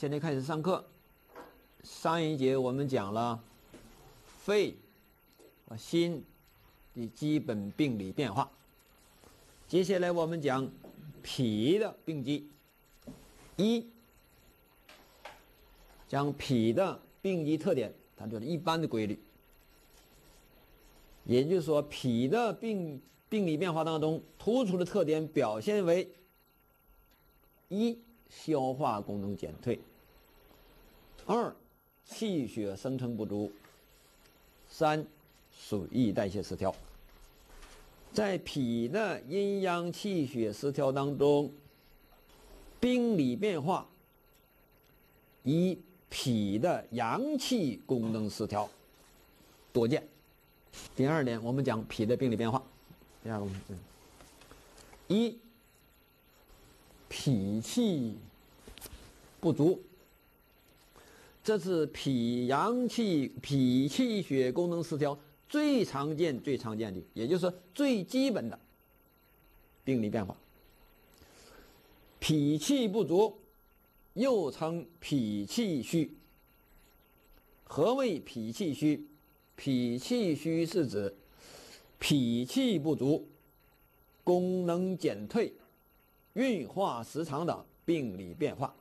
现在开始上课。上一节我们讲了肺和心的基本病理变化，接下来我们讲脾的病机。讲脾的病机特点，它就是一般的规律。也就是说，脾的病理变化当中，突出的特点表现为：一、消化功能减退；二、气血生成不足；三、水液代谢失调。在脾的阴阳气血失调当中，病理变化以脾的阳气功能失调多见。第二点，我们讲脾的病理变化。第二个，一、脾气不足，这是脾气血功能失调最常见的，也就是最基本的病理变化。脾气不足又称脾气虚。何谓脾气虚？脾气虚是指脾气不足、功能减退、运化失常的病理变化。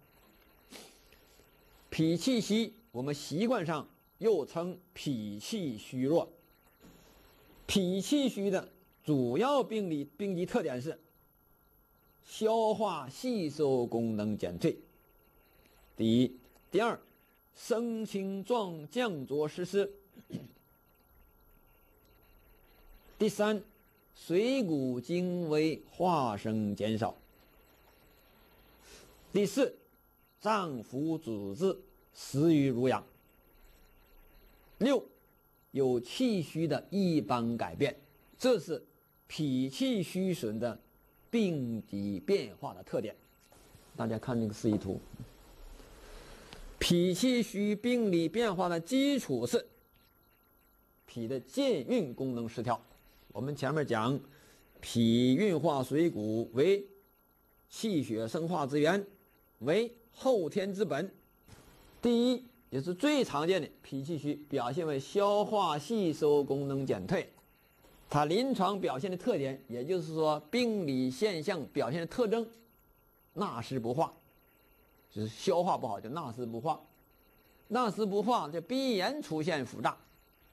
脾气虚，我们习惯上又称脾气虚弱。脾气虚的主要病机特点是消化吸收功能减退。第一。第二，升清状降浊湿湿。第三，水谷精微化生减少。第四，脏腑组织食欲濡养。六，有气虚的一般改变。这是脾气虚损的病机变化的特点。大家看这个示意图，脾气虚病理变化的基础是脾的健运功能失调。我们前面讲，脾运化水谷为气血生化之源，为后天之本。第一，也是最常见的脾气虚表现为消化吸收功能减退。它临床表现的特点，也就是说病理现象表现的特征，纳湿不化，就是消化不好就纳湿不化，纳湿不化就必然出现腹胀，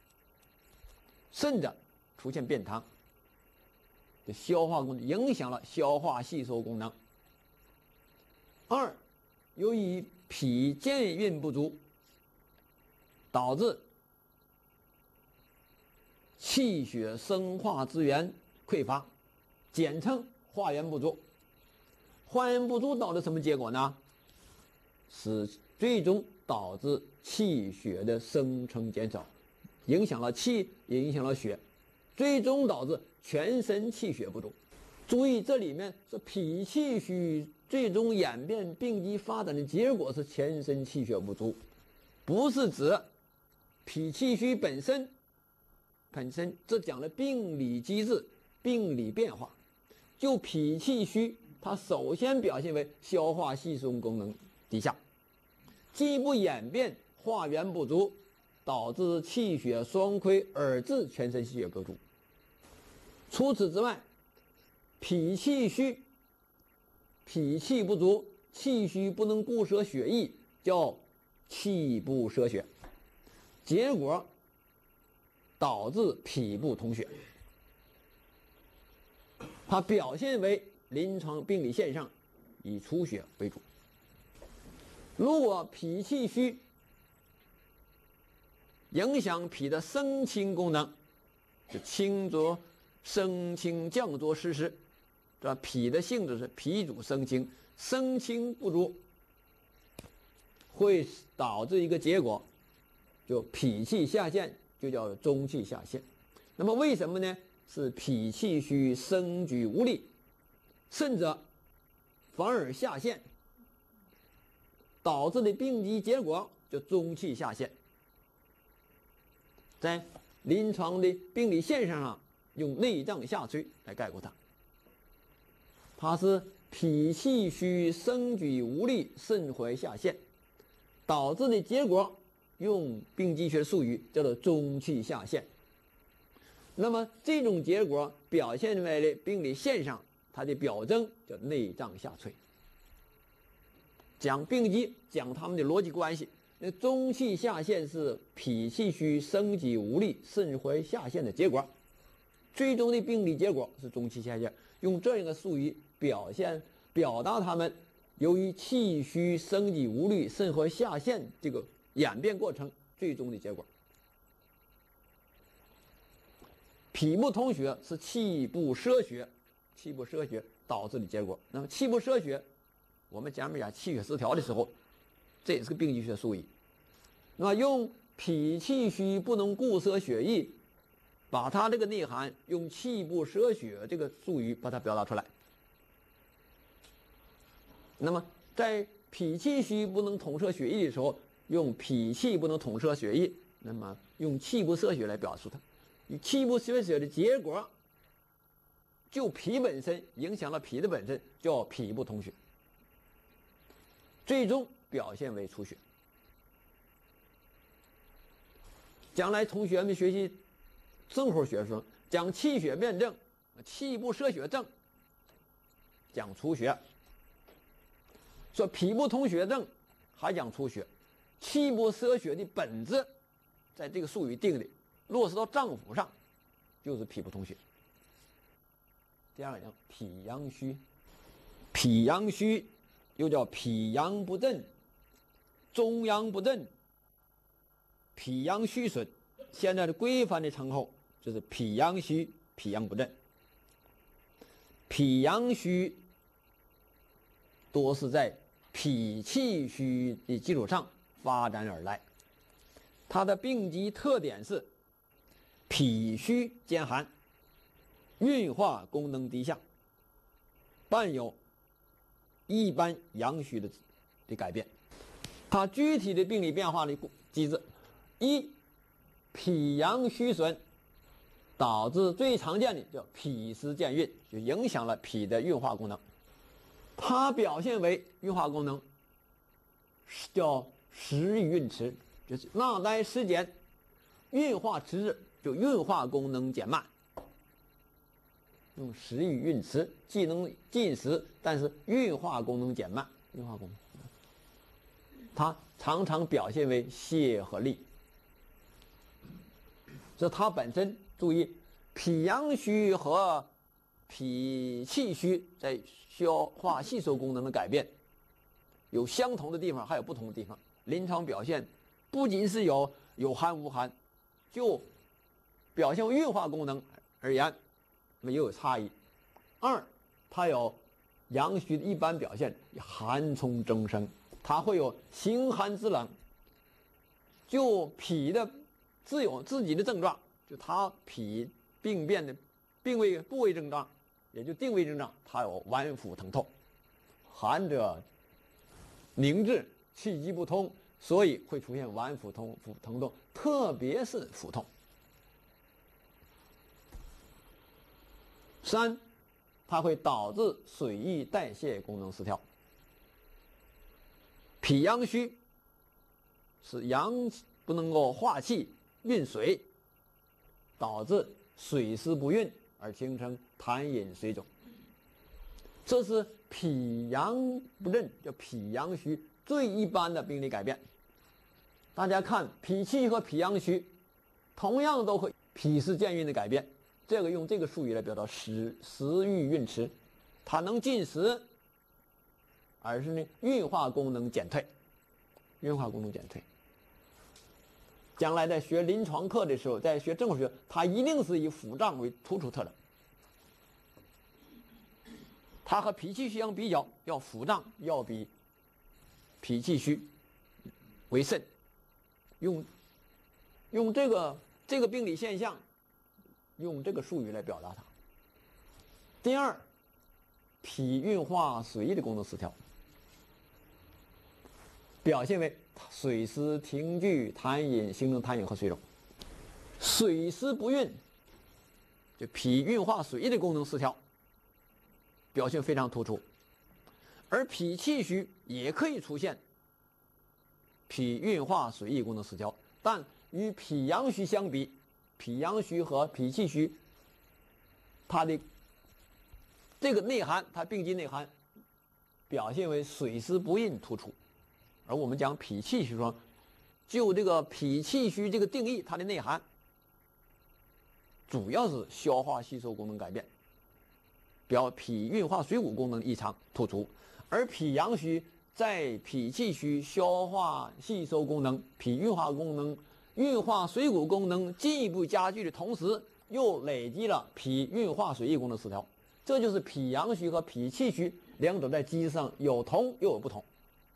甚至出现便溏，就消化功能影响了消化吸收功能。二，由于脾健运不足，导致气血生化之源匮乏，简称化源不足。化源不足导致什么结果呢？是最终导致气血的生成减少，影响了气，也影响了血，最终导致全身气血不足。注意，这里面是脾气虚最终演变病机发展的结果是全身气血不足，不是指脾气虚本身，这讲了病理机制、病理变化。就脾气虚，它首先表现为消化吸收功能低下，进一步演变化源不足，导致气血双亏而致全身气血不足。除此之外，脾气虚、脾气不足、气虚不能固摄血液，叫气不摄血，结果导致脾不通血。它表现为临床病理现象以出血为主。如果脾气虚影响脾的升清功能，就升清降浊湿湿，这脾的性质是脾主升清，升清不足会导致一个结果，就脾气下陷，就叫中气下陷。那么为什么呢？是脾气虚升举无力，甚至反而下陷，导致的病机结果就中气下陷。在临床的病理现象上，用内脏下垂来概括它。它是脾气虚升举无力，肾怀下陷， 导致的结果，用病机学术语叫做中气下陷。那么这种结果表现出来的病理现象，它的表征叫内脏下垂。讲病机，讲它们的逻辑关系。那中气下陷是脾气虚、生己无力、肾坏下陷的结果，最终的病理结果是中气下陷。用这样的术语表达它们由于气虚、生己无力、肾坏下陷这个演变过程最终的结果。脾不通血是气不摄血，气不摄血导致的结果。那么气不摄血，我们前面讲气血失调的时候，这也是个病机学术语。那么用脾气虚不能固摄血液，把它这个内涵用气不摄血这个术语把它表达出来。那么在脾气虚不能统摄血液的时候，用脾气不能统摄血液，那么用气不摄血来表述它。以气不摄血的结果，就脾本身影响了脾的本身，叫脾不通血，最终表现为出血。将来同学们学习生活学的时候，讲气血辩证、气不摄血症，讲出血；说脾不通血症，还讲出血。气不摄血的本质，在这个术语定的落实到脏腑上，就是脾不通血。第二个讲脾阳虚，脾阳虚又叫脾阳不振、中阳不振、脾阳虚损，现在的规范的称号就是脾阳虚、脾阳不振。脾阳虚多是在脾气虚的基础上发展而来，它的病机特点是脾虚兼寒，运化功能低下，伴有一般阳虚的改变。它具体的病理变化的机制：一，脾阳虚损，导致最常见的叫脾湿健运，就影响了脾的运化功能。它表现为运化功能叫时与运迟，就是那待时间，运化迟滞，就运化功能减慢。用时与运迟，既能进食，但是运化功能减慢。运化功能，它常常表现为泻和痢。这它本身注意，脾阳虚和脾气虚在消化吸收功能的改变有相同的地方，还有不同的地方。临床表现不仅是有寒无寒，就表现为运化功能而言，那么也有差异。二，它有阳虚的一般表现，寒从蒸生，它会有形寒肢冷。就脾的有自己的症状，就它脾病变的部位症状，也就定位症状，它有脘腹疼痛。寒者凝滞，气机不通，所以会出现脘腹疼痛，特别是腹痛。三，它会导致水液代谢功能失调。脾阳虚是阳不能够化气运水，导致水湿不运而形成痰饮水肿。这是脾阳不振，叫脾阳虚最一般的病理改变。大家看脾气和脾阳虚同样都会脾湿健运的改变，这个用这个术语来表达时欲运迟，它能进食，而是运化功能减退。将来在学临床课的时候，在学正学，它一定是以腹胀为突出特征。它和脾气虚相比较，要腹胀要比脾气虚为甚。用这个病理现象，用这个术语来表达它。第二，脾运化水液的功能失调，表现为水湿停聚、痰饮，形成痰饮和水肿。水湿不运，就脾运化水液的功能失调，表现非常突出。而脾气虚也可以出现脾运化水液功能失调。但与脾阳虚相比，脾阳虚和脾气虚，它的这个内涵，它病机内涵表现为水湿不运突出。而我们讲脾气虚说，就这个脾气虚这个定义，它的内涵主要是消化吸收功能改变，脾运化水谷功能异常突出。而脾阳虚在脾气虚、消化吸收功能、脾运化功能、运化水谷功能进一步加剧的同时，又累积了脾运化水液功能失调。这就是脾阳虚和脾气虚两者在机制上有同又有不同。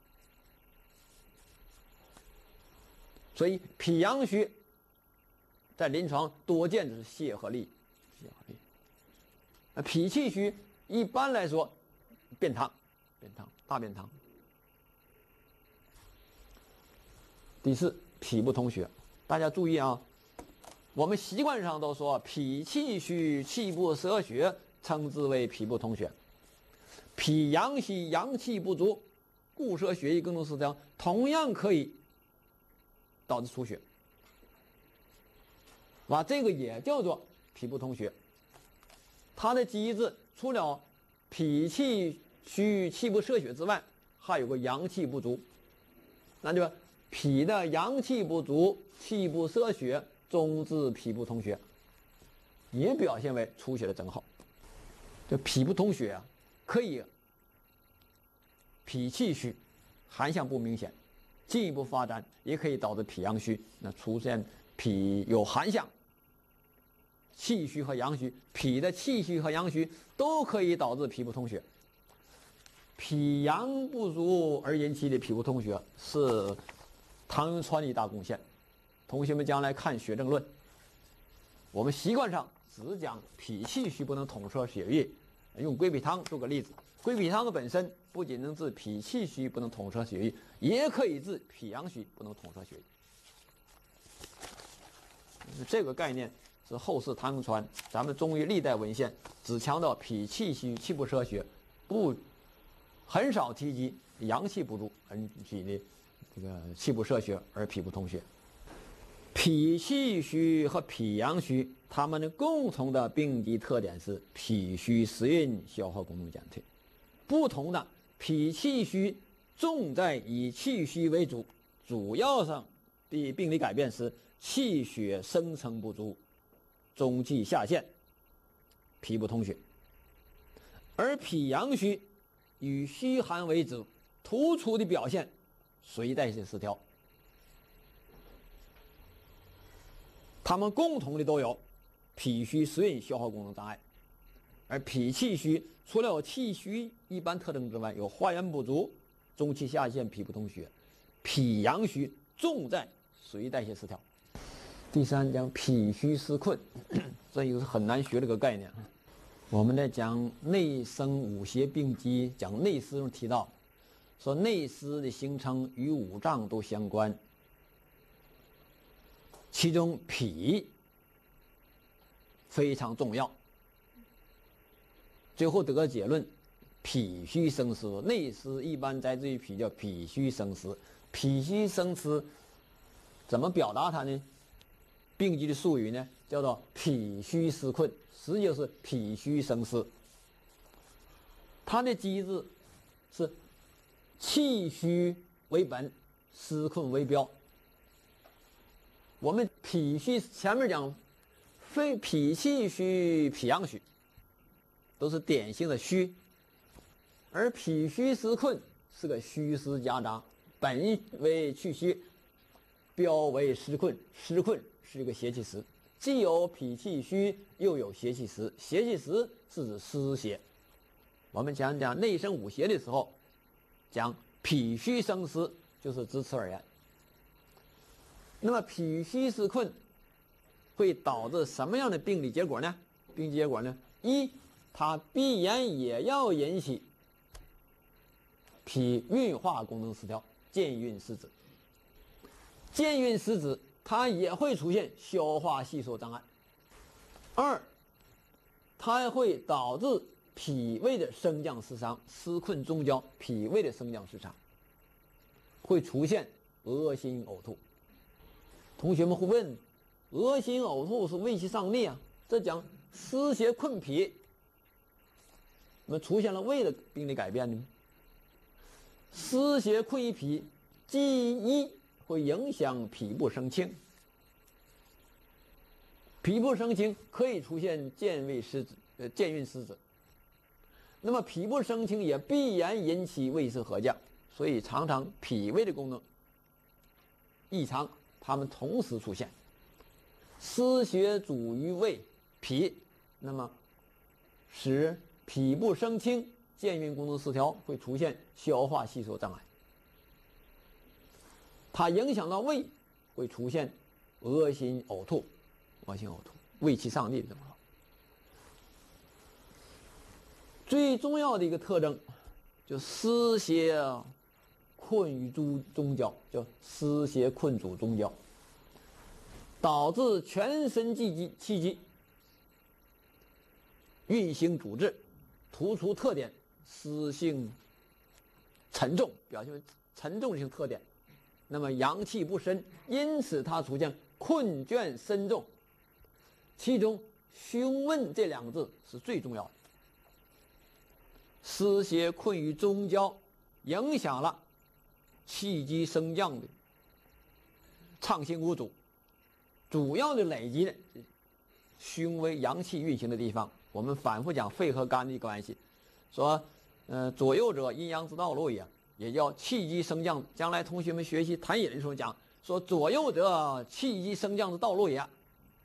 所以脾阳虚在临床多见的是泻和痢，脾气虚一般来说便溏，大便溏。第四，脾不通血。大家注意啊，我们习惯上都说脾气虚，气不摄血，称之为脾不通血。脾阳虚，阳气不足，故摄血液功能失调，同样可以导致出血。这个也叫做脾不通血。它的机制除了脾气虚、气不摄血之外，还有个阳气不足。那就脾的阳气不足，气不摄血，终致脾不通血，也表现为出血的征候。这脾不通血啊，可以脾气虚，寒象不明显，进一步发展也可以导致脾阳虚，那出现脾有寒象、气虚和阳虚，脾的气虚和阳虚都可以导致脾不通血。脾阳不足而引起的脾不通血是唐永川的一大贡献。同学们将来看血症论，我们习惯上只讲脾气虚不能统摄血液，用归脾汤做个例子。归脾汤的本身不仅能治脾气虚不能统摄血液，也可以治脾阳虚不能统摄血液。这个概念是后世唐永川，咱们中医历代文献只强调脾气虚、气不摄血，很少提及阳气不足而引起的这个气不摄血而脾不通血。脾气虚和脾阳虚，它们的共同的病机特点是脾虚湿运，消化功能减退。不同的，脾气虚重在以气虚为主，主要上的病理改变是气血生成不足，中气下陷，脾不通血。而脾阳虚以虚寒为主，突出的表现水代谢失调。他们共同的都有脾虚湿运、消化功能障碍。而脾气虚除了有气虚一般特征之外，有化元不足、中气下陷、脾不通血。脾阳虚重在水代谢失调。第三讲脾虚湿困，这也是很难学这个概念。我们在讲内生五邪病机，讲内湿中提到，说内湿的形成与五脏都相关，其中脾非常重要。最后得个结论，脾虚生湿，内湿一般在自于脾，叫脾虚生湿。脾虚生湿怎么表达它呢？病机的术语呢，叫做脾虚湿困，实际就是脾虚生湿。它的机制是气虚为本，湿困为标。我们脾虚前面讲非脾气虚、脾阳虚都是典型的虚，而脾虚湿困是个虚湿夹杂，本为气虚，标为湿困，湿困是一个邪气实，既有脾气虚，又有邪气实。邪气实是指湿邪。我们讲内生五邪的时候，讲脾虚生湿，就是指此而言。那么脾虚湿困会导致什么样的病理结果呢？病理结果呢？一，它必然也要引起脾运化功能失调，健运失止。健运失止，它也会出现消化吸收障碍。二，它会导致脾胃的升降失常，湿困中焦，脾胃的升降失常，会出现恶心呕吐。同学们会问，恶心呕吐是胃气上逆啊，这讲湿邪困脾，那么出现了胃的病理改变呢？湿邪困于脾，一会影响脾部生清，脾部生清可以出现健胃失子、健运失子。那么脾部生清也必然引起胃湿合降，所以常常脾胃的功能异常，它们同时出现。湿邪主于胃脾，那么使脾部生清，健运功能失调，会出现消化吸收障碍。它影响到胃，会出现恶心呕吐，胃气上逆的症状。最重要的一个特征，就湿邪困于中焦，叫湿邪困主中焦，导致全身气机运行阻滞，突出特点湿性沉重，表现为沉重性特点。那么阳气不深，因此它出现困倦深重，其中胸闷这两个字是最重要的。湿邪困于中焦，影响了气机升降的畅行无阻，主要的累积的胸为阳气运行的地方。我们反复讲肺和肝的关系，说左右者阴阳之道路也叫气机升降。将来同学们学习痰饮的时候讲说，左右者气机升降的道路也。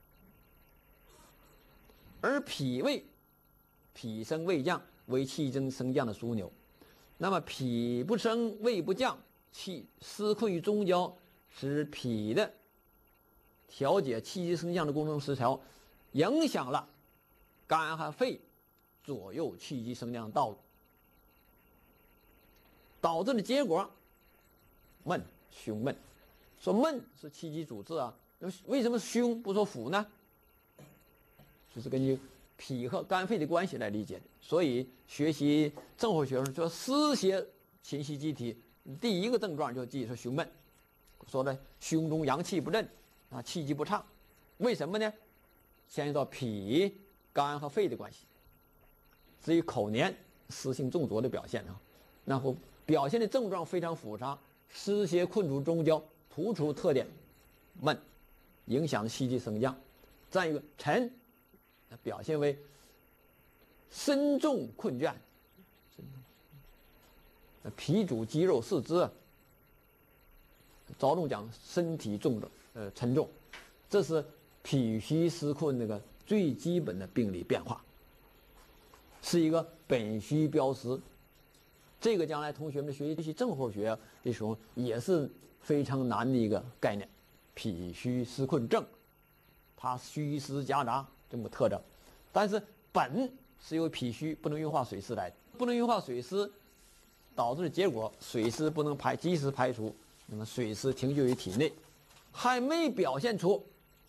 而脾胃，脾升胃降，为气增升降的枢纽。那么脾不升胃不降，气湿困于中焦，使脾的调节气机升降的功能失调，影响了肝和肺左右气机升降的道路，导致的结果闷，胸闷。说闷是气机阻滞啊，为什么胸不说腹呢？就是根据脾和肝肺的关系来理解的。所以学习正候学说，说湿邪侵袭机体，第一个症状就记说胸闷，说的胸中阳气不振啊，气机不畅。为什么呢？牵涉到脾、肝和肺的关系。至于口黏，湿性重浊的表现啊，然后表现的症状非常复杂，湿邪困住中焦，突出特点闷，影响气机升降。再一个沉，表现为身重困倦，脾主肌肉四肢，着重讲身体重的沉重，这是脾虚湿困那个最基本的病理变化，是一个本虚标识。这个将来同学们学习正候学的时候也是非常难的一个概念。脾虚湿困症，它虚湿夹杂这么个特征，但是本是由脾虚不能运化水湿来的，不能运化水湿，导致的结果水湿不能及时排出，那么水湿停留于体内，还没表现出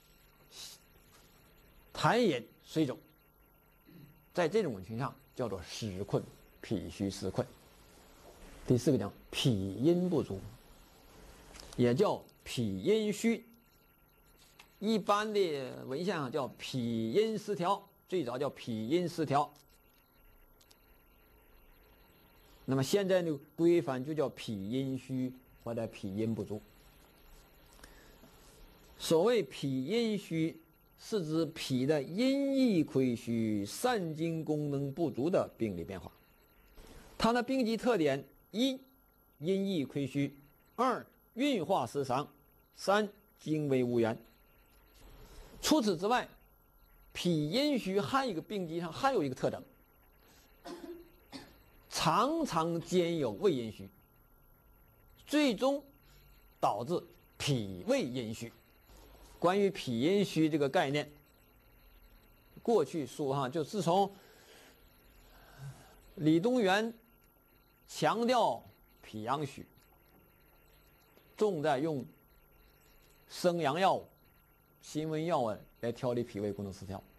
痰饮水肿，在这种情况下叫做湿困，脾虚湿困。第四个讲脾阴不足，也叫脾阴虚，一般的文献上叫脾阴失调，最早叫脾阴失调，那么现在呢规范就叫脾阴虚或者脾阴不足。所谓脾阴虚，是指脾的阴液亏虚、散精功能不足的病理变化。它的病机特点：一、阴液亏虚；二、运化失常；三、精微无源。除此之外，脾阴虚还有一个病机上还有一个特征，常常兼有胃阴虚，最终导致脾胃阴虚。关于脾阴虚这个概念，过去书上就自从李东垣强调脾阳虚，重在用生阳药物、辛温药物来调理脾胃功能失调，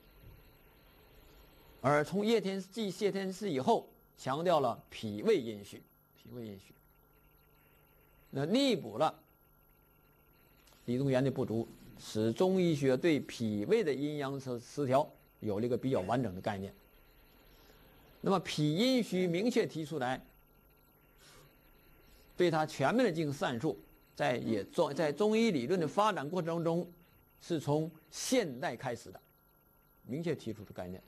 而从叶天继谢天士以后，强调了脾胃阴虚，脾胃阴虚。 那弥补了李东垣的不足，使中医学对脾胃的阴阳失调有了一个比较完整的概念。那么脾阴虚明确提出来，对它全面的进行阐述，在中医理论的发展过程中，是从现代开始的，明确提出的概念。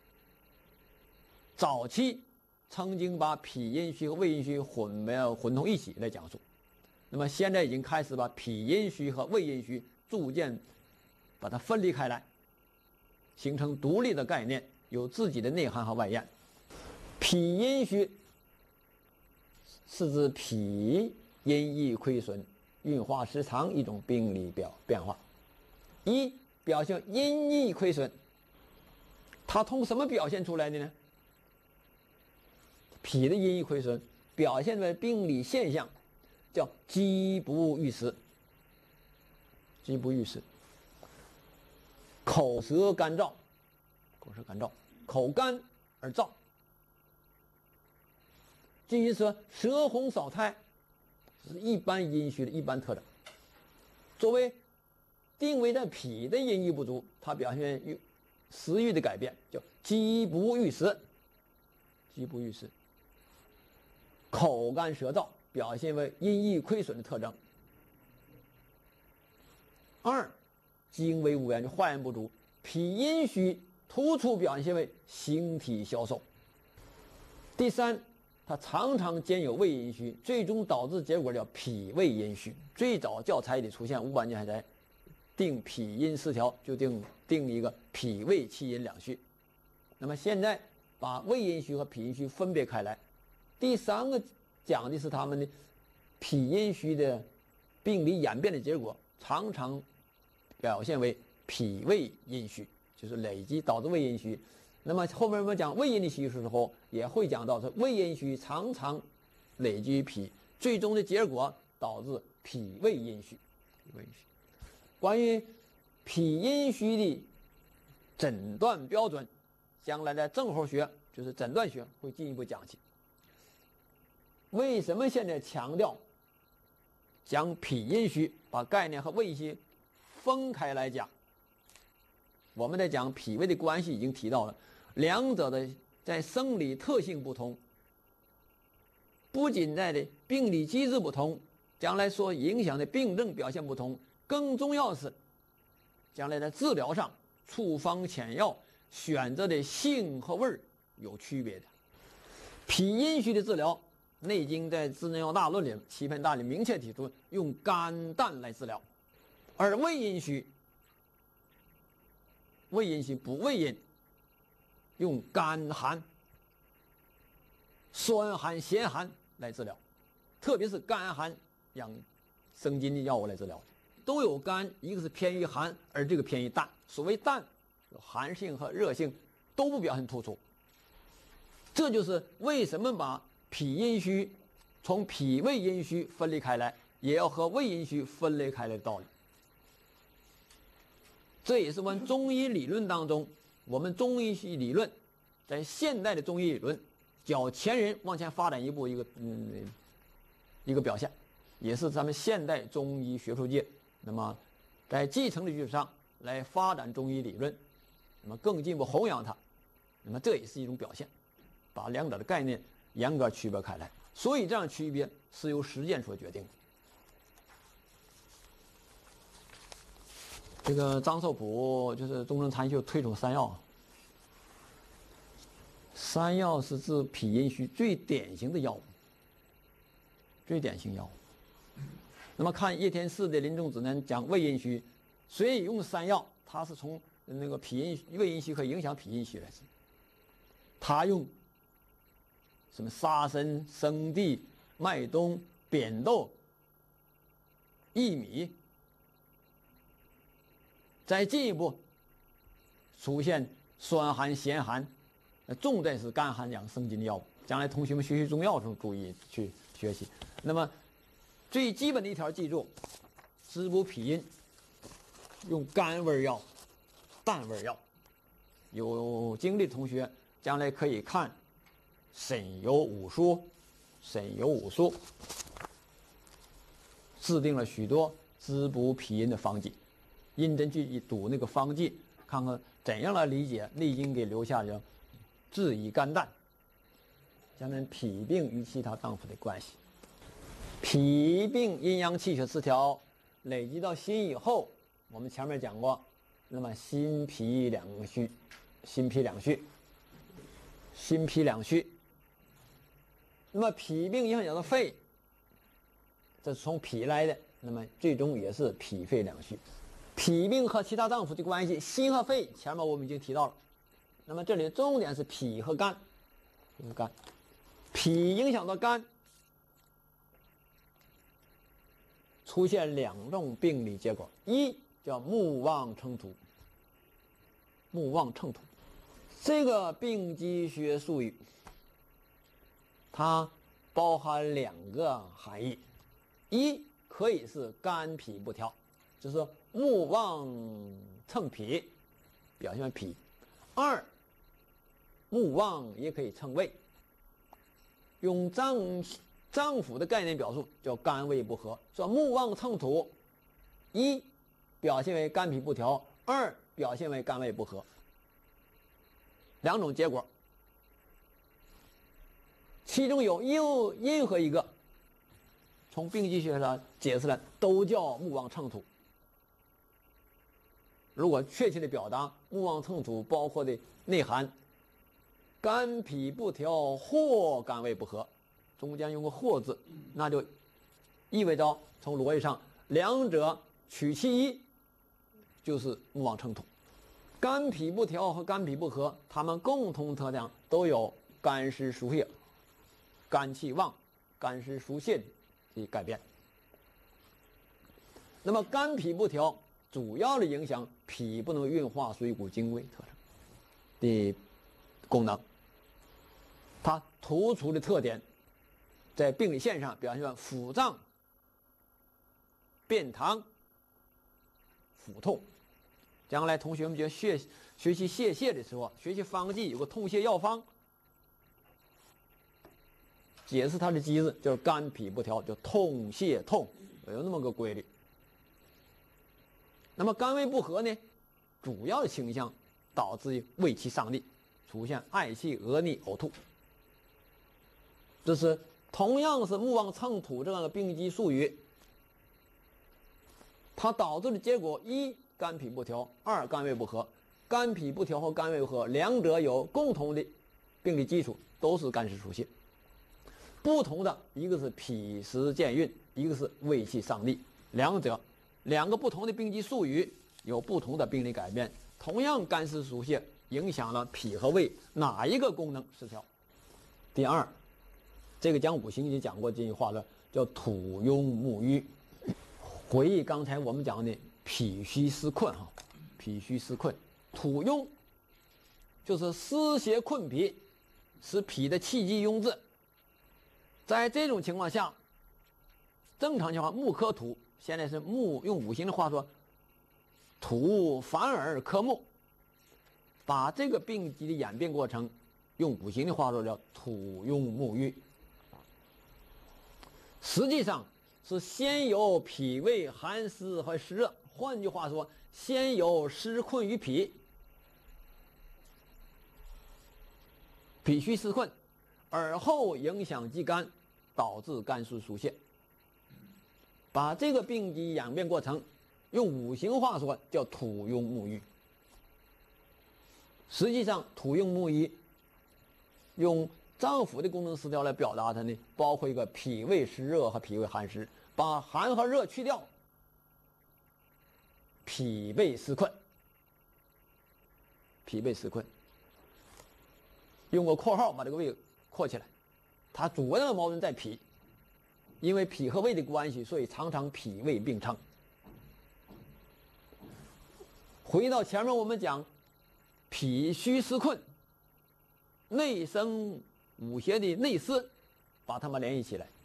早期曾经把脾阴虚和胃阴虚混同一起来讲述，那么现在已经开始把脾阴虚和胃阴虚逐渐把它分离开来，形成独立的概念，有自己的内涵和外延。脾阴虚是指脾阴液亏损、运化失常一种病理变化。表现阴液亏损，它通过什么表现出来的呢？脾的阴液亏损表现为病理现象，叫饥不欲食。饥不欲食，口舌干燥，口干而燥。至于说舌红少苔，是一般阴虚的一般特征。作为定位在脾的阴液不足，它表现于食欲的改变，叫饥不欲食。口干舌燥表现为阴液亏损的特征。精微无源，化验不足，脾阴虚突出表现为形体消瘦。第三，它常常兼有胃阴虚，最终导致结果叫脾胃阴虚。最早教材里出现500年还在定脾阴失调，就定一个脾胃气阴两虚。那么现在把胃阴虚和脾阴虚分别开来。第三个讲的是他们的脾阴虚的病理演变的结果，常常表现为脾胃阴虚，就是累积导致胃阴虚。那么后面我们讲胃阴的虚的时候，也会讲到说胃阴虚常常累积于脾，最终的结果导致脾胃阴虚。关于脾阴虚的诊断标准，将来的症候学就是诊断学会进一步讲起。为什么现在强调讲脾阴虚，把概念和胃阴虚分开来讲？我们在讲脾胃的关系已经提到了，两者的在生理特性不同，不仅在的病理机制不同，将来所影响的病症表现不同，更重要是将来在治疗上处方遣药选择的性和味儿有区别的。脾阴虚的治疗，《内经》在《治症要大论》里7篇大里明确提出用甘淡来治疗，而胃阴虚补胃阴，用甘寒、酸寒、咸寒来治疗，特别是甘寒养生津的药物来治疗，都有甘，一个是偏于寒，而这个偏于淡。所谓淡，寒性和热性都不表现突出。这就是为什么把脾阴虚从脾胃阴虚分离开来，也要和胃阴虚分离开来的道理。这也是我们中医理论当中，我们中医理论在现代的中医理论较前人往前发展一步一个表现，也是咱们现代中医学术界那么在继承的基础上来发展中医理论，那么更进一步弘扬它，那么这也是一种表现，把两者的概念严格区别开来。所以这样区别是由实践所决定的。这个张寿甫就是中正参修推崇山药，山药是治脾阴虚最典型的药物，那么看叶天士的临终指南讲胃阴虚，虽然用山药，它是从那个胃阴虚和影响脾阴虚来治，他用什么沙参、生地、麦冬、扁豆、薏米，再进一步出现酸寒、咸寒，重在是甘寒养生津的药物。将来同学们学习中药的时候注意去学习。那么最基本的一条记住，滋补脾阴用甘味药、淡味药。有精力的同学将来可以看沈由五书， 制定了许多滋补脾阴的方剂。认真去读那个方剂，看看怎样来理解《内经》给留下的治以肝胆，讲讲脾病与其他脏腑的关系。脾病阴阳气血失调累积到心以后，我们前面讲过，那么心脾两虚，心脾两虚，心脾两虚。那么脾病影响到肺，这是从脾来的，那么最终也是脾肺两虚。脾病和其他脏腑的关系，心和肺前面我们已经提到了。那么这里重点是脾和肝。脾影响到肝，出现两种病理结果，一叫目妄称土。目妄称土这个病机学术语，它包含两个含义，一可以是肝脾不调，就是目妄称脾，表现为脾；二，目妄也可以称胃。用脏腑的概念表述，叫肝胃不和。说目妄称土，一表现为肝脾不调，二表现为肝胃不和，两种结果。其中有任何一个，从病机学上解释了，都叫目妄称土。如果确切的表达目妄称土包括的内涵，肝脾不调或肝胃不和，中间用个或字，那就意味着从逻辑上两者取其一就是目妄称土。肝脾不调和肝脾不和，它们共同特点都有肝湿疏泄、肝气旺、肝湿疏泄的改变。那么肝脾不调主要的影响脾不能运化水谷精微特征的功能，它突出的特点在病理线上表现为腹胀、便溏、腹痛。将来同学们就学习泄泻的时候，学习方剂有个痛泻药方，解释它的机制就是肝脾不调，就痛泻痛，有那么个规律。那么肝胃不和呢，主要的倾向导致胃气上逆，出现嗳气、恶逆、呕吐。这是同样是目妄称土这样的病机术语，它导致的结果一肝脾不调，二肝胃不和。肝脾不调和肝胃不和两者有共同的病理基础，都是肝湿疏泄。不同的一个是脾湿健运，一个是胃气上逆，两个不同的病机术语有不同的病理改变。同样肝湿疏泄影响了脾和胃哪一个功能失调？第二，这个讲五行已经讲过这句话了，叫土庸木瘀。回忆刚才我们讲的脾虚湿困脾虚湿困，土庸就是湿邪困脾，使脾的气机壅滞。在这种情况下，正常情况木克土，现在是木，用五行的话说，土反而克木，把这个病机的演变过程用五行的话说叫土庸木瘀。实际上是先有脾胃寒湿和湿热，换句话说，先有湿困于脾，脾虚湿困，而后影响肌肝，导致肝湿疏泄。把这个病机演变过程用五行话说叫土庸木瘀。实际上土庸木瘀用脏腑的功能失调来表达它呢，包括一个脾胃湿热和脾胃寒湿，把寒和热去掉，脾胃湿困。脾胃湿困，用个括号把这个胃括起来，它主要的矛盾在脾，因为脾和胃的关系，所以常常脾胃并称。回到前面我们讲脾虚湿困，内生五邪的内湿，把它们联系起来，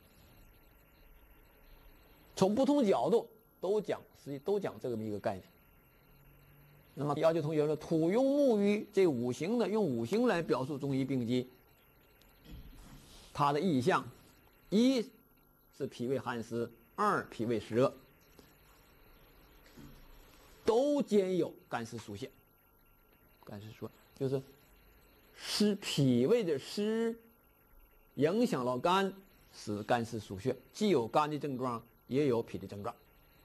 从不同角度实际都讲这么一个概念。那么要求同学说，土庸木瘀这五行呢，用五行来表述中医病机，它的意象一是脾胃寒湿， 二脾胃湿热，都兼有干湿疏泄。干湿疏就是脾胃的湿影响到肝，使干湿疏泄，既有肝的症状，也有脾的症状。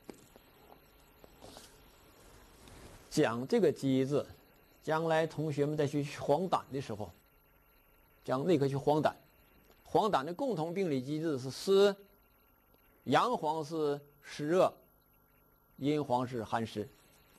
讲这个机制，将来同学们在学黄疸的时候，讲内科学黄疸，黄疸的共同病理机制是湿，阳黄是湿热，阴黄是寒湿。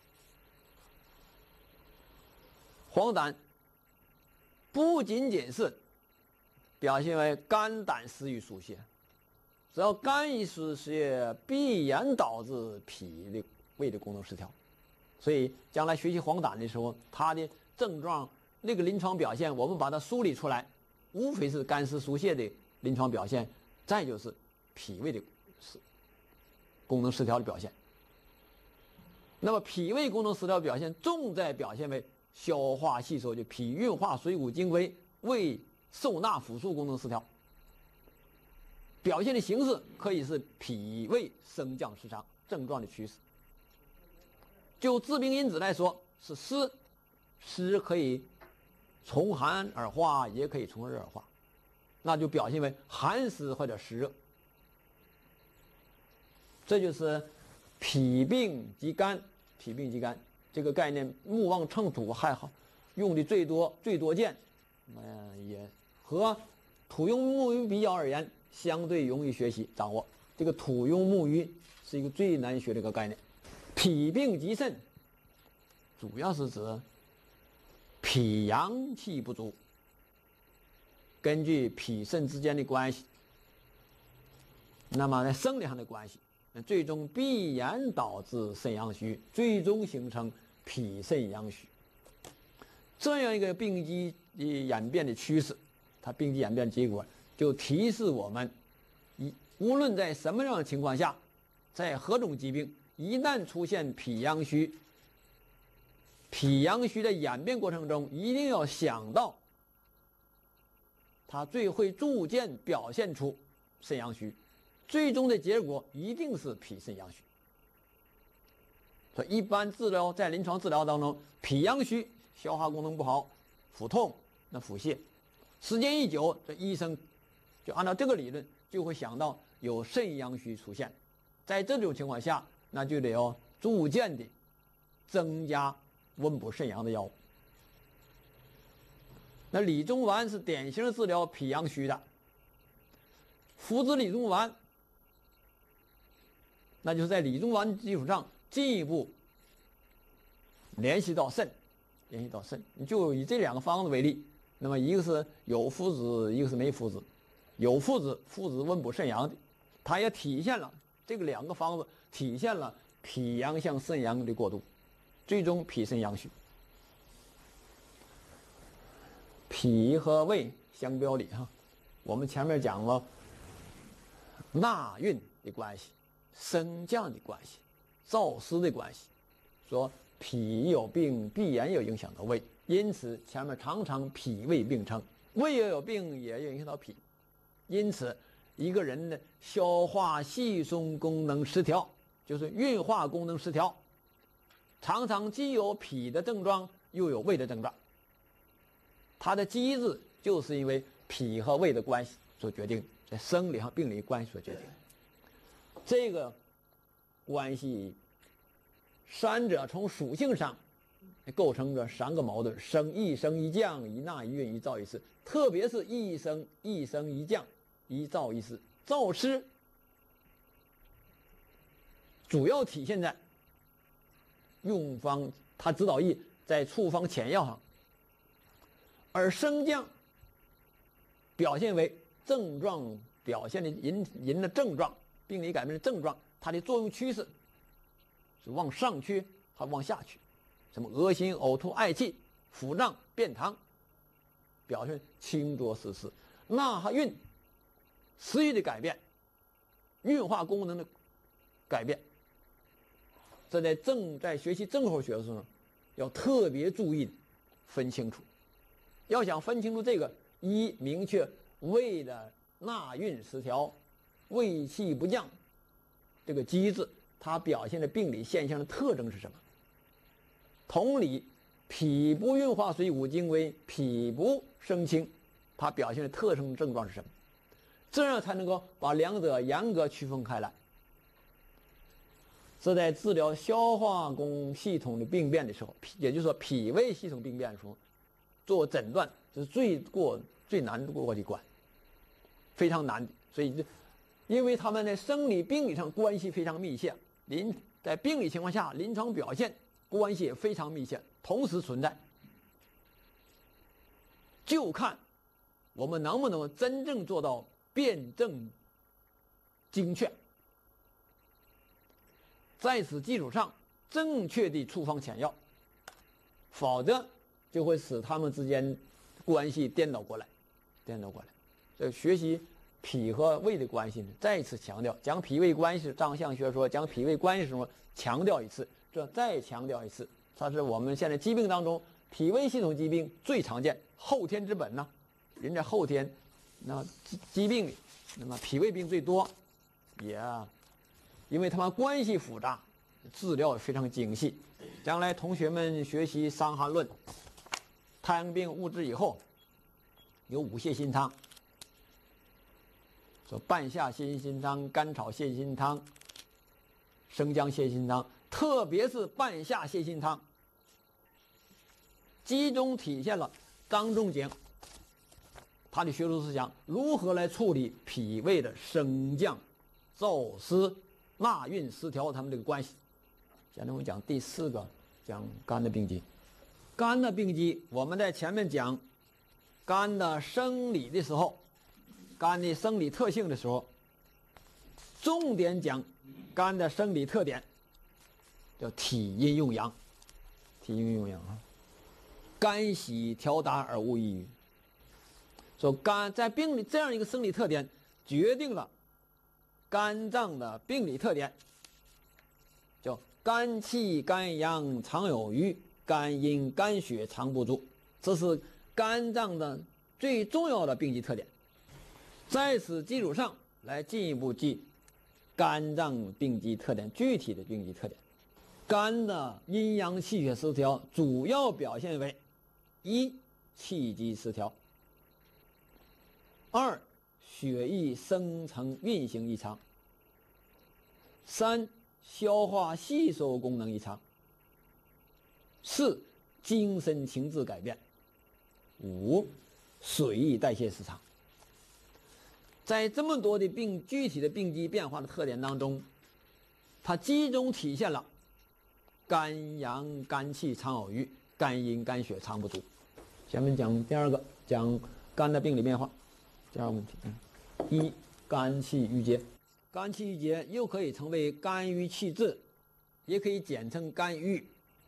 黄疸不仅仅是表现为肝胆湿与疏泄，只要肝一疏泄，必然导致脾的胃的功能失调。所以将来学习黄疸的时候，它的症状那个临床表现，我们把它梳理出来，无非是干湿疏泄的临床表现，再就是脾胃的功能失调的表现。那么脾胃功能失调表现重在表现为消化吸收，就脾运化水谷精微，胃受纳腐素功能失调。表现的形式可以是脾胃升降失常，症状的趋势。就致病因子来说，是湿，湿可以从寒而化，也可以从热而化，那就表现为寒湿或者湿热。这就是脾病及肝，脾病及肝这个概念，木旺乘土还好用的最多见，也和土庸木鱼比较而言，相对容易学习掌握。这个土庸木鱼是一个最难学的一个概念。脾病及肾，主要是指脾阳气不足，根据脾肾之间的关系，那么在生理上的关系，最终必然导致肾阳虚，最终形成脾肾阳虚。这样一个病机演变的趋势，它病机演变结果就提示我们，无论在什么样的情况下，在何种疾病，一旦出现脾阳虚，脾阳虚的演变过程中，一定要想到它最会逐渐表现出肾阳虚，最终的结果一定是脾肾阳虚。所以一般治疗，在临床治疗当中，脾阳虚，消化功能不好，腹痛，那腹泻，时间一久，这医生就按照这个理论，就会想到有肾阳虚出现。在这种情况下，那就得要逐渐的增加温补肾阳的药物。那理中丸是典型治疗脾阳虚的，服治理中丸，那就是在理中丸基础上进一步联系到肾，你就以这两个方子为例，那么一个是有附子，一个是没附子。有附子温补肾阳的，它也体现了这个两个方子体现了脾阳向肾阳的过渡，最终脾肾阳虚。脾和胃相表里哈，我们前面讲了纳运的关系、升降的关系、燥湿的关系，说脾有病必然有影响到胃，因此前面常常脾胃并称，胃也有病也影响到脾。因此一个人的消化吸收功能失调，就是运化功能失调，常常既有脾的症状又有胃的症状，它的机制就是因为脾和胃的关系所决定，在生理上病理关系所决定。这个关系三者从属性上构成着三个矛盾：升一升一降，一纳一运，一燥一湿。特别是一升一降，一燥一湿。燥湿主要体现在用方，它指导意在处方前药上，而升降表现为症状表现的人的症状，病理改变的症状，它的作用趋势是往上去还往下去，什么恶心、呕吐、嗳气、腹胀、便溏，表现清浊湿湿。纳和运食欲的改变，运化功能的改变，这在学习症候学的时候要特别注意分清楚。要想分清楚这个，一明确胃的纳运失调，胃气不降， 这个机制，它表现的病理现象的特征是什么？同理，脾不运化水5经为脾不生清，它表现的特征症状是什么？这样才能够把两者严格区分开来。这在治疗消化功系统的病变的时候，也就是说脾胃系统病变的时候，做诊断这是最难过的一关，非常难的。所以，因为他们在生理病理上关系非常密切，在病理情况下，临床表现关系也非常密切，同时存在。就看我们能不能真正做到辨证精确，在此基础上正确地处方遣药，否则就会使他们之间关系颠倒过来。这学习脾和胃的关系呢，再次强调，讲脾胃关系，张相学说讲脾胃关系的时候强调一次，这再强调一次，它是我们现在疾病当中脾胃系统疾病最常见，后天之本呢，人家后天那疾病里，那么脾胃病最多，也因为他们关系复杂，治疗也非常精细。将来同学们学习《伤寒论》，太阳病误治以后，有五泻心汤，说半夏泻心汤、甘草泻心汤、生姜泻心汤，特别是半夏泻心汤，集中体现了张仲景他的学术思想，如何来处理脾胃的升降、燥湿、纳运失调他们这个关系。现在我们讲第4个，讲肝的病机。肝的病机，我们在前面讲肝的生理的时候，肝的生理特性的时候，重点讲肝的生理特点，叫体阴用阳。体阴用阳啊，肝喜调达而无益于。说肝在病理这样一个生理特点，决定了肝脏的病理特点，叫肝气肝阳常有余，肝阴肝血常不足，这是肝脏的最重要的病机特点。在此基础上来进一步记肝脏病机特点，具体的病机特点。肝的阴阳气血失调主要表现为：一、气机失调；二、血液生成运行异常；三、消化吸收功能异常；四、精神情志改变；五、水液代谢失常。在这么多的具体的病机变化的特点当中，它集中体现了肝阳肝气常有余，肝阴肝血常不足。下面讲第2个，讲肝的病理变化。第2个问题，一、肝气郁结。肝气郁结又可以称为肝郁气滞，也可以简称肝郁。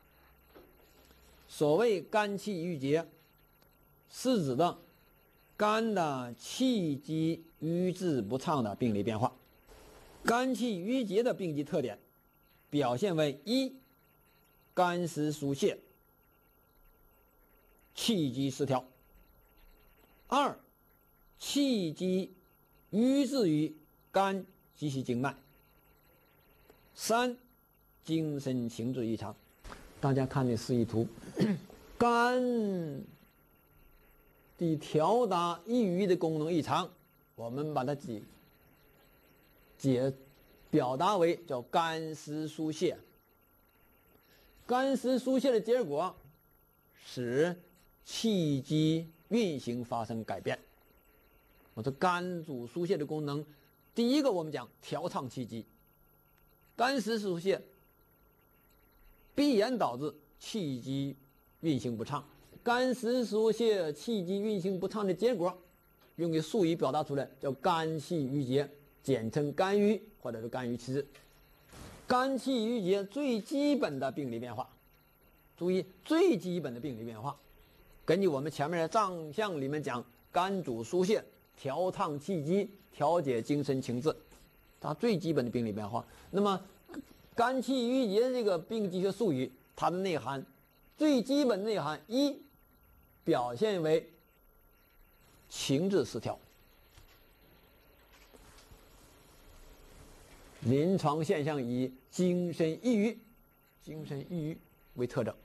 所谓肝气郁结，是指的肝的气机瘀滞不畅的病理变化。肝气郁结的病机特点表现为：一、肝湿疏泄，气机失调；二、气机瘀滞于肝及其经脉；三、精神情志异常。大家看这示意图，肝的调达抑郁的功能异常，我们把它表达为叫肝湿疏泄。肝湿疏泄的结果使气机运行发生改变。我说肝主疏泄的功能，第一个我们讲调畅气机，肝湿疏泄必然导致气机运行不畅。肝湿疏泄气机运行不畅的结果，用个术语表达出来，叫肝气郁结，简称肝郁或者是肝郁气滞。肝气郁结最基本的病理变化，注意最基本的病理变化，根据我们前面的脏象里面讲，肝主疏泄，调畅气机，调节精神情志，它最基本的病理变化。那么肝气郁结这个病机学术语，它的内涵最基本内涵：一、表现为情志失调； 临床现象以精神抑郁为特征。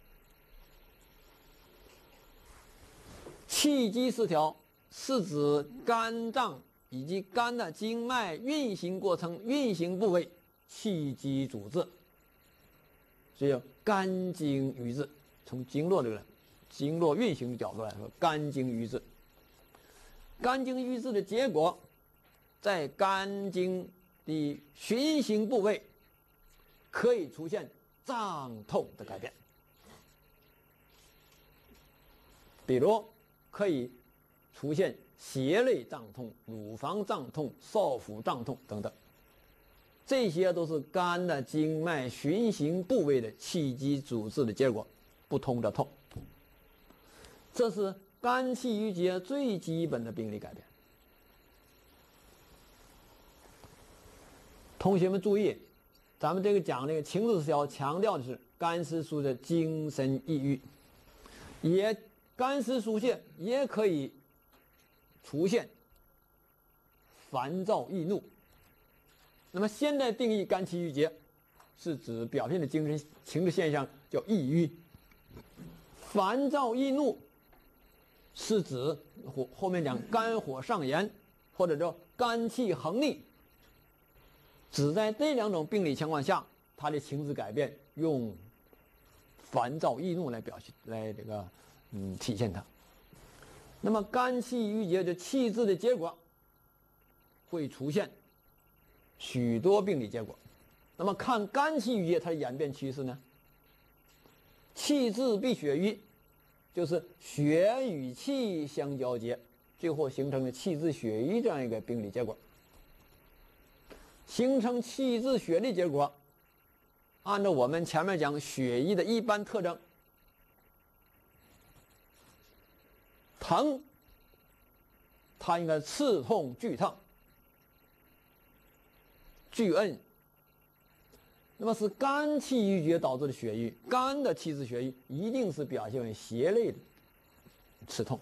气机失调是指肝脏以及肝的经脉运行过程、运行部位气机阻滞，所以肝经瘀滞。从经络运行的角度来说，肝经瘀滞。肝经瘀滞的结果，在肝经的循行部位可以出现胀痛的改变，比如可以出现胁肋胀痛、乳房胀痛、少腹胀痛等等，这些都是肝的经脉循行部位的气机阻滞的结果，不通的痛。这是肝气郁结最基本的病理改变。同学们注意，咱们这个讲这个情志失调，强调的是肝湿疏的精神抑郁，肝湿疏泄也可以出现烦躁易怒。那么现在定义肝气郁结，是指表现的精神情志现象叫抑郁。烦躁易怒是指后面讲肝火上炎，或者叫肝气横逆。只在这两种病理情况下，他的情志改变用烦躁易怒来表现，来体现它。那么肝气郁结的气滞的结果，会出现许多病理结果。那么看肝气郁结它的演变趋势呢？气滞必血瘀，就是血与气相交结，最后形成了气滞血瘀这样一个病理结果。形成气滞血瘀结果，按照我们前面讲血瘀的一般特征，疼，它应该刺痛剧痛巨摁。那么是肝气郁结导致的血瘀，肝的气滞血瘀一定是表现为胁肋的刺痛。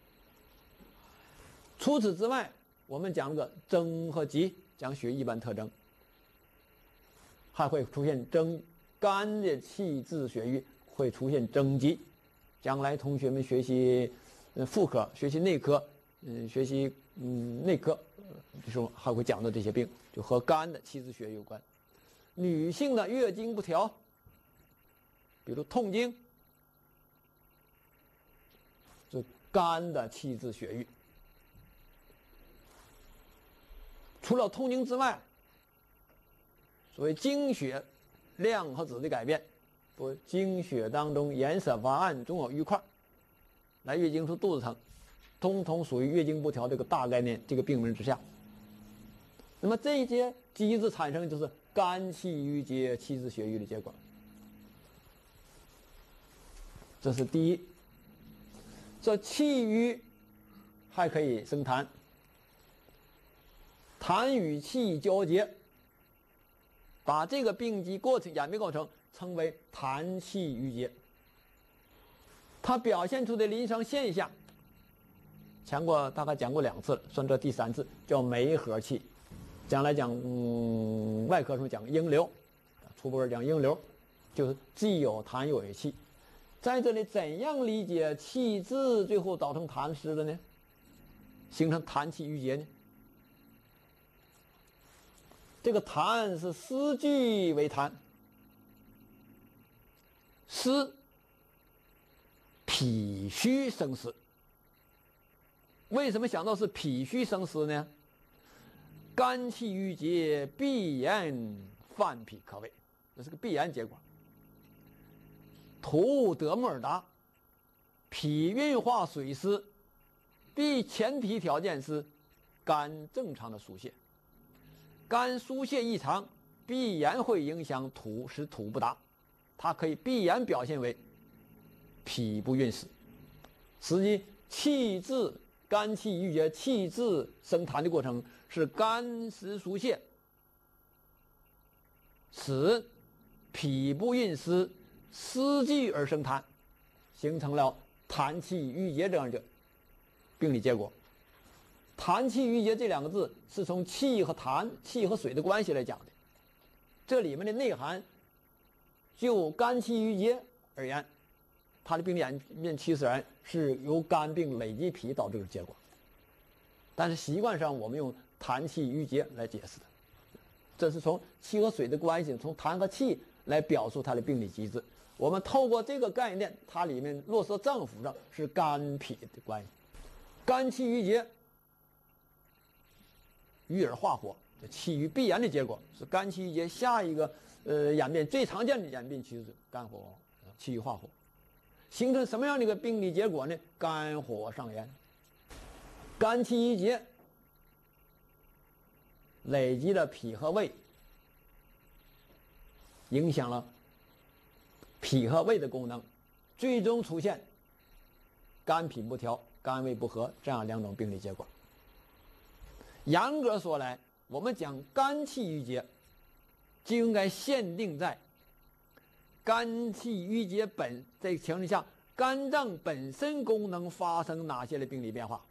除此之外，我们讲个征和急，讲血一般特征，还会出现肝的气滞血瘀会出现征急。将来同学们学习妇科、学习内科，学习内科的时候还会讲到这些病，就和肝的气滞血瘀有关。女性的月经不调，比如痛经，是肝的气滞血瘀。除了痛经之外，所谓经血量和质的改变，不，经血当中颜色发暗，总有瘀块，来月经时肚子疼，通通属于月经不调这个大概念，这个病名之下。那么这些机制产生就是肝气郁结、气滞血瘀的结果。这是第一。这气郁还可以生痰，痰与气交结，把这个病机演变过程称为痰气郁结。它表现出的临床现象，大概讲过2次了，算这第3次，叫梅核气。将来讲外科中讲阴流，初步讲阴流，就是既有痰又有气。在这里怎样理解气滞最后导成痰湿了呢？形成痰气郁结呢？这个痰是湿聚为痰，湿脾虚生湿。为什么想到是脾虚生湿呢？肝气郁结，必然犯脾可畏，这是个必然结果。土得木而达，脾运化水湿，必前提条件是肝正常的疏泄。肝疏泄异常，必然会影响土，使土不达，它可以必然表现为脾不运湿。实际气滞、肝气郁结、气滞生痰的过程是肝湿疏泄，使脾不运湿，湿聚而生痰，形成了痰气郁结这样的病理结果。痰气郁结这2个字是从气和痰、气和水的关系来讲的。 这里面的内涵，就肝气郁结而言，它的病理演变趋势而言是由肝病累积脾导致的结果。但是习惯上我们用痰气郁结来解释的，这是从气和水的关系，从痰和气来表述它的病理机制。我们透过这个概念，它里面落实脏腑上是肝脾的关系。肝气郁结，郁而化火，气郁闭炎的结果是肝气郁结。下一个演变最常见的演变趋势，肝火气郁化火，形成什么样的一个病理结果呢？肝火上炎，肝气郁结累积了脾和胃，影响了脾和胃的功能，最终出现肝脾不调、肝胃不和这样两种病理结果。严格说来，我们讲肝气郁结，就应该限定在肝气郁结这个情况下，肝脏本身功能发生哪些的病理变化，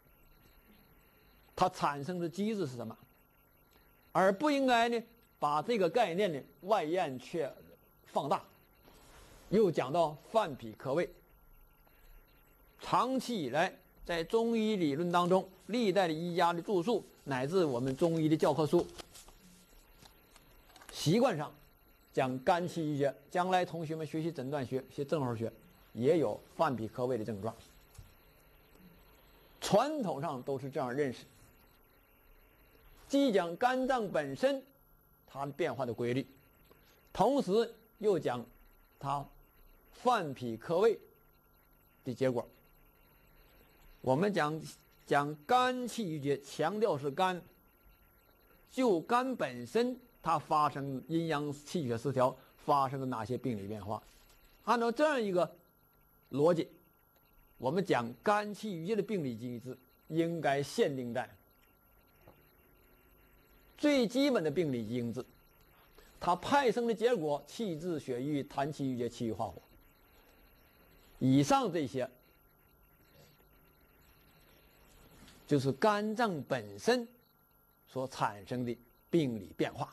它产生的机制是什么，而不应该呢把这个概念呢外延却放大。又讲到犯脾克胃，长期以来在中医理论当中，历代的医家的著述乃至我们中医的教科书，习惯上讲肝气郁结，将来同学们学习诊断学、学症候学也有犯脾克胃的症状，传统上都是这样认识。既讲肝脏本身它的变化的规律，同时又讲它犯脾克胃的结果。我们讲肝气郁结，强调是肝，就肝本身它发生阴阳气血失调，发生了哪些病理变化。按照这样一个逻辑，我们讲肝气郁结的病理机制应该限定在最基本的病理机制，它派生的结果气滞血瘀、痰气郁结、气郁化火。以上这些就是肝脏本身所产生的病理变化。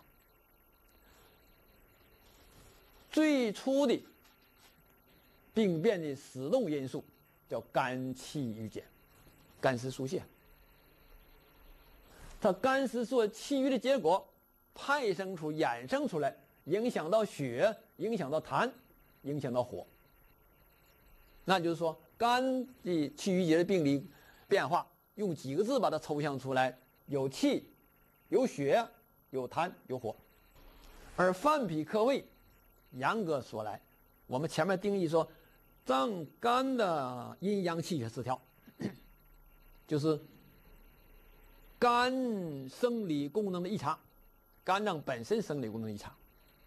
最初的病变的始动因素叫肝气郁结，肝湿疏泄。它肝湿所气郁的结果派生出、衍生出来，影响到血，影响到痰，影响到火。那就是说，肝的气郁结的病理变化，用几个字把它抽象出来：有气、有血、有痰、有火。而犯脾克胃，严格说来，我们前面定义说，肝的阴阳气血失调，就是肝生理功能的异常，肝脏本身生理功能异常。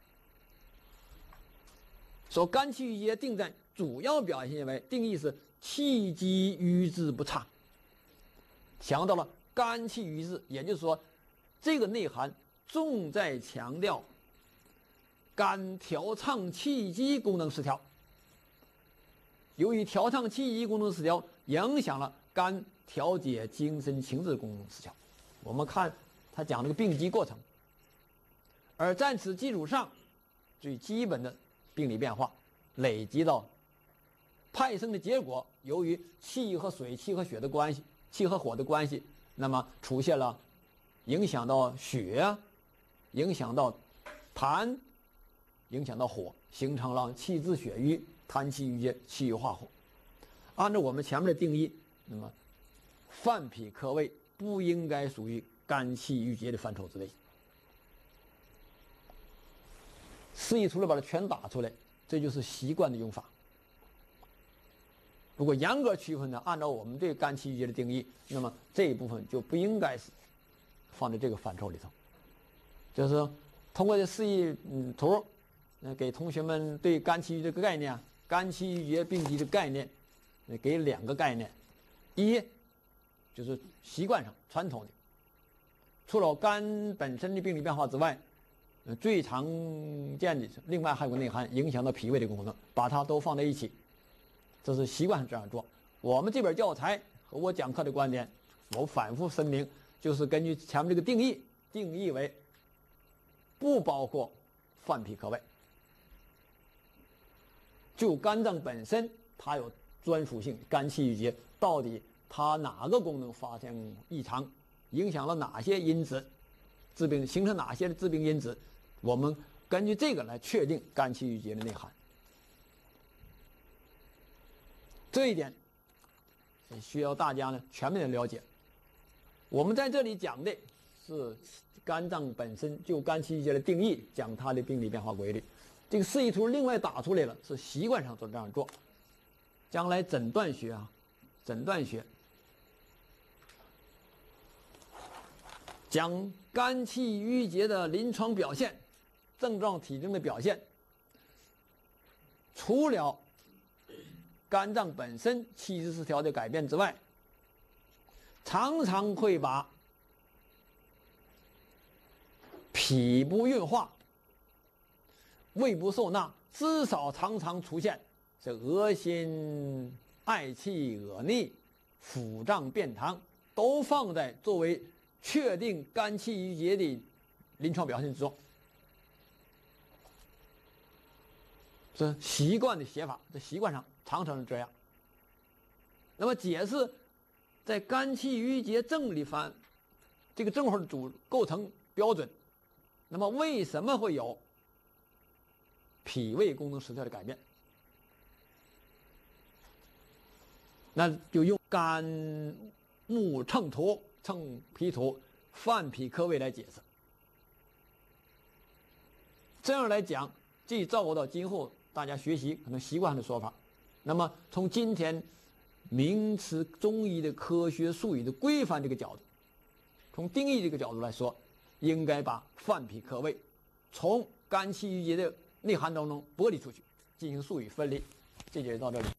说肝气郁结定在主要表现为定义是气机瘀滞不畅，强调了肝气瘀滞，也就是说，这个内涵重在强调肝调畅气机功能失调。由于调畅气机功能失调，影响了肝调节精神情志功能失调。我们看他讲这个病机过程，而在此基础上，最基本的病理变化累积到派生的结果，由于气和水、气和血的关系、气和火的关系，那么出现了影响到血，影响到痰，影响到火，形成了气滞血瘀、痰气郁结、气郁化火。按照我们前面的定义，那么犯脾克胃不应该属于肝气郁结的范畴之内。示意出来把它全打出来，这就是习惯的用法。如果严格区分呢，按照我们对肝气郁结的定义，那么这一部分就不应该是放在这个范畴里头。就是说通过这示意图，给同学们对肝气郁这个概念、肝气郁结病机的概念，给两个概念。一就是习惯上传统的，除了肝本身的病理变化之外，最常见的另外还有个内涵，影响到脾胃的功能，把它都放在一起，这是习惯上这样做。我们这本教材和我讲课的观点，我反复声明，就是根据前面这个定义为不包括犯脾克胃。就肝脏本身，它有专属性，肝气郁结到底它哪个功能发生异常，影响了哪些因子，致病形成哪些致病因子，我们根据这个来确定肝气郁结的内涵。这一点需要大家呢全面的了解。我们在这里讲的是肝脏本身就肝气郁结的定义，讲它的病理变化规律。这个示意图另外打出来了，是习惯上这样做。将来诊断学讲肝气郁结的临床表现、症状体征的表现，除了肝脏本身气质失调的改变之外，常常会把脾不运化、胃不受纳，至少常常出现这恶心、嗳气、恶逆、腹胀、便溏，都放在作为确定肝气郁结的临床表现之中。这习惯的写法，在习惯上常常是这样。那么解释在肝气郁结症里这个症候的主构成标准，那么为什么会有脾胃功能失调的改变？那就用肝木秤砣、秤脾土、犯脾克胃来解释。这样来讲，既照顾到今后大家学习可能习惯的说法，那么从今天名词中医的科学术语的规范这个角度，从定义这个角度来说，应该把犯脾克胃从肝气郁结的内涵当中剥离出去，进行术语分离。这节到这里。